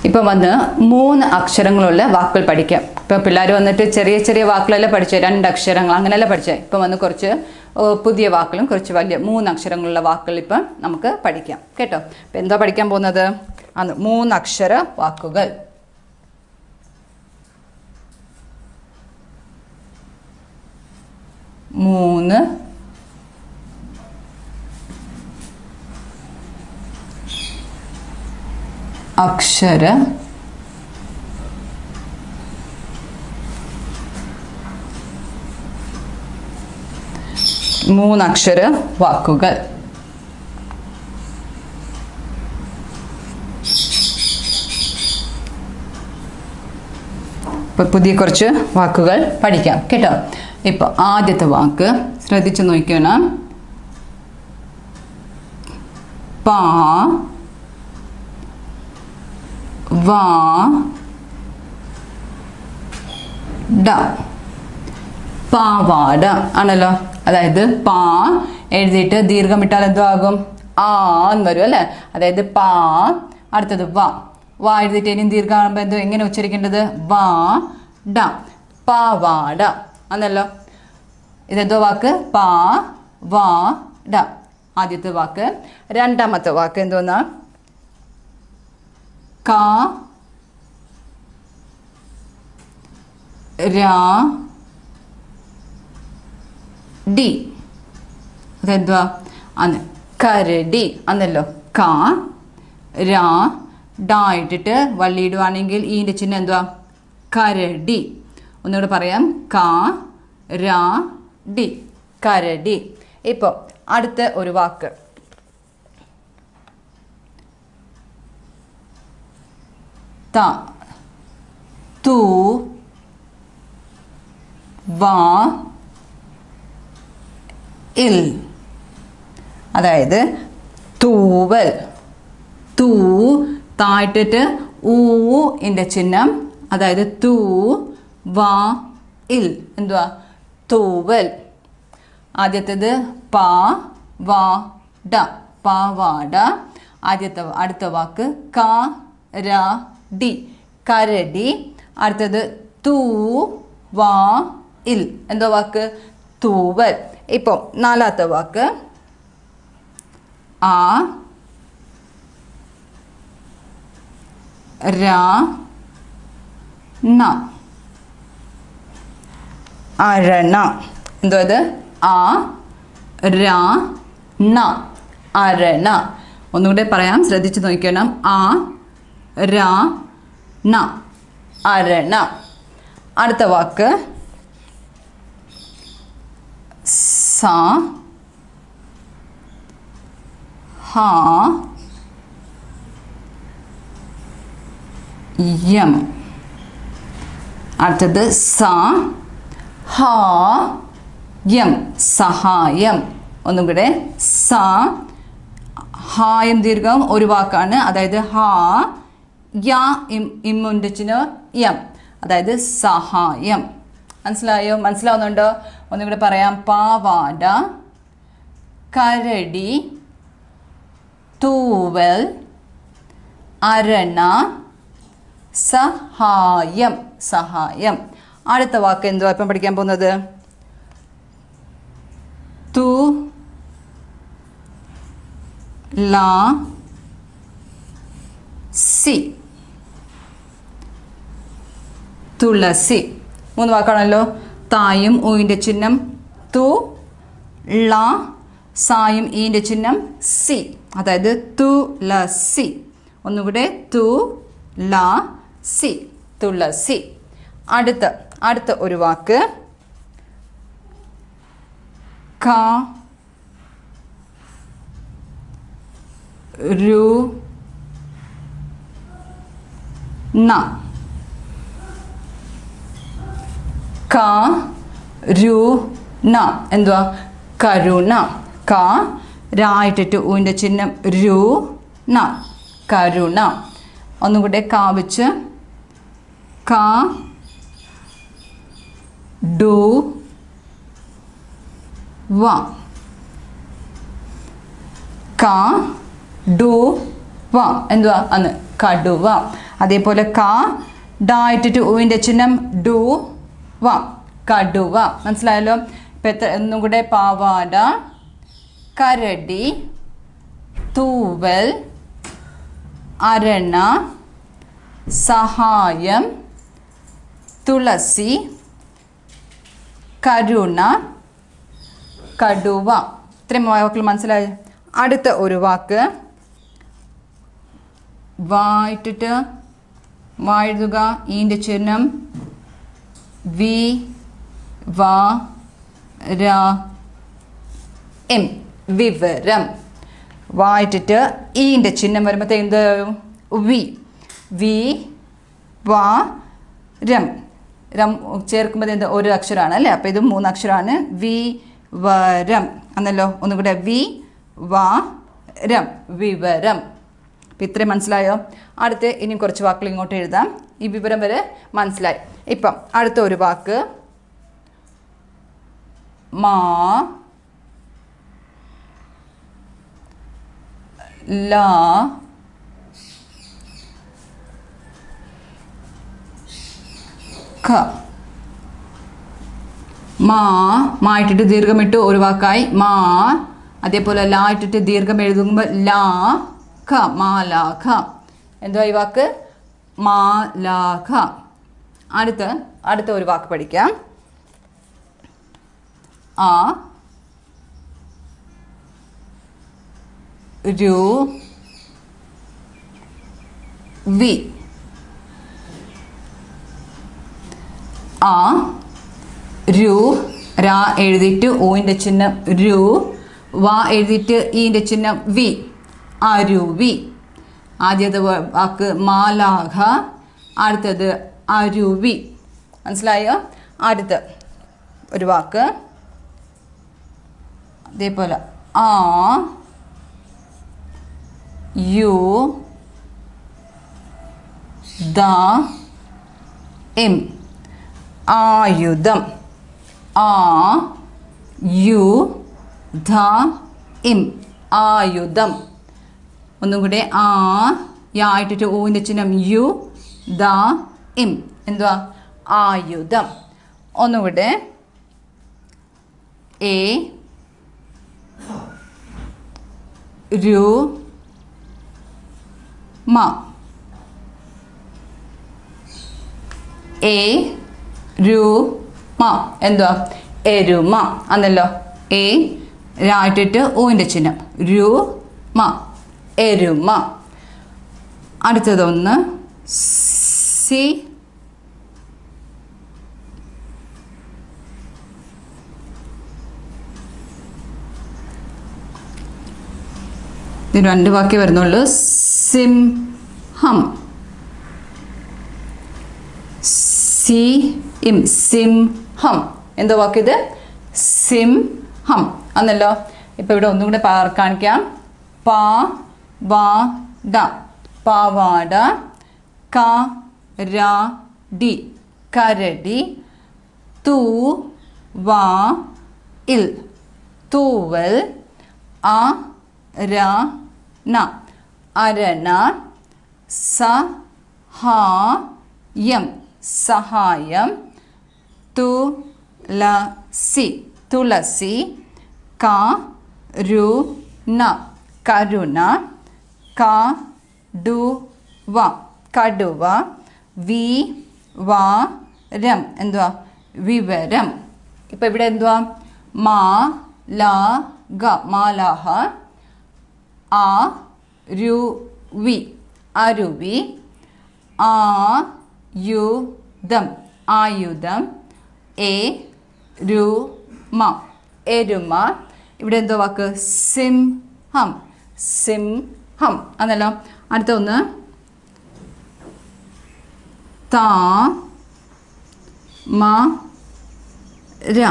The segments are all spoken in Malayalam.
ഇപ്പം വന്ന് 3 അക്ഷരങ്ങളുള്ള വാക്കുകൾ പഠിക്കാം. ഇപ്പം പിള്ളേർ വന്നിട്ട് ചെറിയ ചെറിയ വാക്കുകളല്ല പഠിച്ചത്, 2 അക്ഷരങ്ങൾ അങ്ങനെയല്ല പഠിച്ചത്. ഇപ്പം വന്ന് കുറച്ച് പുതിയ വാക്കുകളും കുറച്ച് വലിയ 3 അക്ഷരങ്ങളുള്ള വാക്കുകൾ ഇപ്പം നമുക്ക് പഠിക്കാം കേട്ടോ. ഇപ്പം എന്താ പഠിക്കാൻ പോകുന്നത്? 3 അക്ഷര വാക്കുകൾ. മൂന്ന് അക്ഷര വാക്കുകൾ. പുതിയ കുറച്ച് വാക്കുകൾ പഠിക്കാം കേട്ടോ. ഇപ്പോൾ ആദ്യത്തെ വാക്ക് ശ്രദ്ധിച്ചു നോക്കണം. പാ വാ ഡ. പാവാട ആണല്ലോ. അതായത് പാ എഴുതിയിട്ട് ദീർഘമിട്ടാൽ എന്തോ ആകും? ആ എന്ന് വരും അല്ലേ. അതായത് പാ. അടുത്തത് വാ. വാ എഴുതിയിട്ട് ഇനിയും ദീർഘമാകുമ്പോൾ എന്തോ എങ്ങനെ ഉച്ചരിക്കേണ്ടത്? വാ ഡ. പാവാട ആണല്ലോ. ഇതെന്തോ വാക്ക്? പാ വാ ഡ. ആദ്യത്തെ വാക്ക്. രണ്ടാമത്തെ വാക്ക് എന്തോന്നാ? കാ രാ ഡി. അതെന്തുവാ? അന്ന് കരടി അന്നല്ലോ. കാ രാ ഡ ഇട്ടിട്ട് വള്ളി ഇടുവാണെങ്കിൽ ഈൻ്റെ ചിഹ്നം എന്തുവാ? കരടി. ഒന്നുകൂടെ പറയാം. കാ രാ ഡി, കരടി. ഇപ്പോൾ അടുത്ത ഒരു വാക്ക്. ത തു വാ ഇൽ. അതായത് തൂവൽ. തൂ താഴ്ത്തിട്ട് ഊൻ്റെ ചിഹ്നം. അതായത് തൂ വാ ഇൽ എന്തുവാ? തൂവൽ. ആദ്യത്തേത് പാ വാ ഡ, പാവാട. അടുത്ത വാക്ക് കാ രാ ഡി, കരടി. അടുത്തത് തൂ വാ ഇൽ എന്തോ വാക്ക്? തൂവൽ. ഇപ്പോൾ നാലാമത്തെ വാക്ക്. ആ രാ ന, അരണ. എന്തോ ഇത്? ആ രാ ന, അരണ. ഒന്നുകൂടെ പറയാം, ശ്രദ്ധിച്ച് നോക്കണം. ആ രാ ന, അരണ. അടുത്ത വാക്ക് സാ ഹാ യം. അടുത്തത് സാ ഹാ യം, സഹായം. ഒന്നും കൂടെ. സാ ഹായം ദീർഘം ഒരു വാക്കാണ്. അതായത് ഹാ യാ ഇമ്മുൻ്റെ ചിഹ്നം യം. അതായത് സഹായം. മനസ്സിലായോ? മനസ്സിലാവുന്നുണ്ടോ? ഒന്നും കൂടെ പറയാം. പാവാട, കരടി, തൂവൽ, അരണ, സഹായം. സഹായം. അടുത്ത വാക്ക് എന്തുവാ ഇപ്പം പഠിക്കാൻ പോകുന്നത്? തു ലാ സി, തുളസി. 3 വാക്കാണല്ലോ. തായും ഊവിൻ്റെ ചിഹ്നം തു, ല സായും ഈൻ്റെ ചിഹ്നം സി. അതായത് തുളസി. ഒന്നുകൂടെ. തു ല സി, തുളസി. അടുത്ത ഒരു വാക്ക്. ക രു ന, ക രു ന എന്തുവാ? കരുണ. ക രായിട്ടിട്ട് ഊൻ്റെ ചിഹ്നം രു ന, കരുണ. ഒന്നുകൂടെ കാ വെച്ച്. ക ഡു വ, ക ഡു വ എന്തുവാ? അന്ന് കടുവ. അതേപോലെ ക ഡ ഇട്ടിട്ട് ഉവിൻ്റെ ചിഹ്നം ഡു വ കടുവ. മനസ്സിലായല്ലോ? ഇപ്പം എത്ര ഒന്നും കൂടെ പാവാട, കരടി, തൂവൽ, അരണ, സഹായം, തുളസി, കരുണ, കടുവ. ഇത്രയും വാക്കുകൾ മനസ്സിലായി. അടുത്ത ഒരു വാക്ക് വായിട്ടിട്ട് വാഴുക. ഈൻ്റെ ചിഹ്നം വി വ ര എം വിവരം. വായിട്ടിട്ട് ഈൻ്റെ ചിഹ്നം വരുമ്പോഴത്തേ എന്ത് വി വി വ രം. രം ചേർക്കുമ്പോൾ എന്ത് ഒരു അക്ഷരമാണ് അല്ലേ? അപ്പോൾ ഇത് 3 അക്ഷരമാണ്. വി വരം എന്നല്ലോ. ഒന്നും കൂടെ വി വ രം വിവരം. അപ്പം ഇത്രയും മനസ്സിലായോ? അടുത്ത് ഇനിയും കുറച്ച് വാക്കുകൾ ഇങ്ങോട്ട് എഴുതാം. ഈ വിവരം വരെ മനസ്സിലായി. ഇപ്പം അടുത്ത ഒരു വാക്ക് മാ ല ഖ. മാ ഇട്ടിട്ട് ദീർഘമിട്ട് ഒരു വാക്കായി മാ. അതേപോലെ ലാ ഇട്ടിട്ട് ദീർഘം എഴുതുമ്പോൾ ലാ ഖ മാലാഖ. എന്തുവാ ഈ വാക്ക്? മാലാഖ. അടുത്ത ഒരു വാക്ക് പഠിക്കാം. ആ രു വി. ആ രു രാ എഴുതിയിട്ട് ഓയിൻ്റെ ചിഹ്നം രു. വാ എഴുതിയിട്ട് ഈൻ്റെ ചിഹ്നം വി. അരുവി. ആദ്യത്തെ വാക്ക് മാലാഖ, അടുത്തത് അരുവി. മനസ്സിലായോ? അടുത്ത ഒരു വാക്ക് അതേപോലെ ആ യു ദ എം ആയുധം. ആ യു ധ ഇം ആയുധം. ഒന്നും കൂടെ ആ യാ ഇട്ടിട്ട് ഊവിൻ്റെ ചിഹ്നം യു ദ ഇം എന്തുവാ? ആയുധം. ഒന്നുകൂടെ എ രു മ. എ രു മ എന്തുവാ? എരുമ എന്നല്ലോ. എ രാട്ടിട്ട് ഊവിൻ്റെ ചിഹ്നം രു മ എരുമ. അടുത്തതൊന്ന് സി ഇത് 2 വാക്കേ വരുന്നുള്ളൂ. സിംഹം. സി ഇം സിംഹം. എന്തോ വാക്കിത്? സിംഹം എന്നല്ലോ. ഇപ്പം ഇവിടെ ഒന്നും കൂടെ കാണിക്കാം. പാ വാ ഡ പാവാട, ക ര ഡി കരടി, തു വാ ഇൽ തൂവൽ, അ ര ന അരണ, സ ഹ യം സഹായം, തുളസി തുളസി, ക രു ന കരുണ, ക ഡു വ കടുവ, വി വ രം എന്തുവാ? വിവരം. ഇപ്പം ഇവിടെ എന്തുവാ? മാ ല ഗ മാലാഹ, ആ രു വി അരുവി, ആ യു ദം ആയുധം, എ രു മ എരുമ. ഇവിടെ എന്തോ വാക്ക്? സിംഹം സിംഹം എന്നല്ലോ. അടുത്ത ഒന്ന് താ മ ര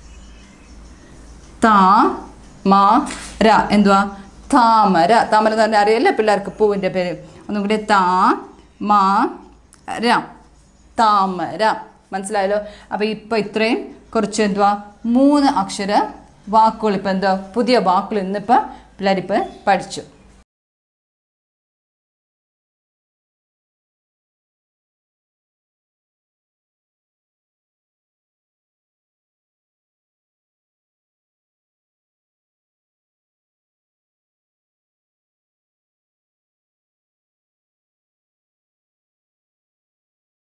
താ മ ര എന്തുവാ? താമര. താമര എന്ന് പറഞ്ഞാൽ അറിയില്ല പിള്ളേർക്ക് പൂവിൻ്റെ പേര്. ഒന്നും കൂടി താ മ ര താമര. മനസ്സിലായല്ലോ? അപ്പോൾ ഇപ്പം ഇത്രയും കുറച്ച് എന്തുവാ 3 അക്ഷര വാക്കുകൾ ഇപ്പം എന്താ പുതിയ വാക്കുകൾ ഇന്നിപ്പോൾ പിള്ളേരിപ്പോൾ പഠിച്ചു.